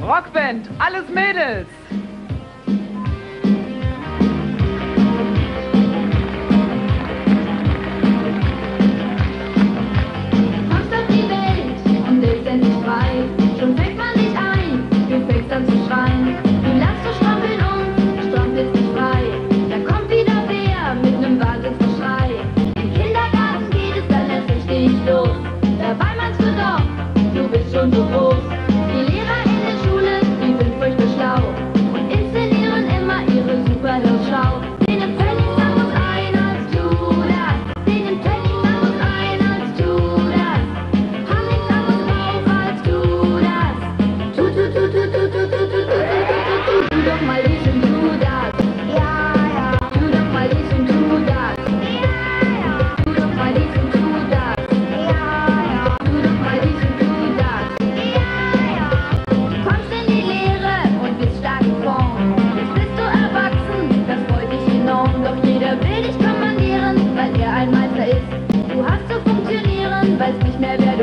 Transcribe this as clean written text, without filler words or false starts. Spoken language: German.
Rockband, alles Mädels! Kommst auf die Welt und lebst endlich frei. Schon fängt man dich ein, du fängst an zu schreien. Du lachst, du strampeln strampelst dich frei. Da kommt wieder wer mit nem Wahnsinnsgeschrei. Im Kindergarten geht es dann erst richtig los. Dabei meinst du doch, du bist schon so groß. Die Lehrer in der Schule, die sind furchtbar schlau und inszenieren immer ihre Superhirnschau. Denen fällt nichts anderes ein als du das. Denen fällt nichts anderes ein als du das. Haben nichts anderes drauf als du das. Tu doch mal dies und tu das. Ja, ja. Tu doch mal dies und tu das. Ja, ja. Tu doch mal dies und tu das. Ja, ja. Tu doch mal dies und tu das. Ja, ja. Du kommst in die Lehre und bist stark in Form. Jetzt bist du erwachsen, das freut dich enorm. Doch jeder will dich kommandieren, weil er ein Meister ist. Du hast zu funktionieren, weißt nicht mehr wer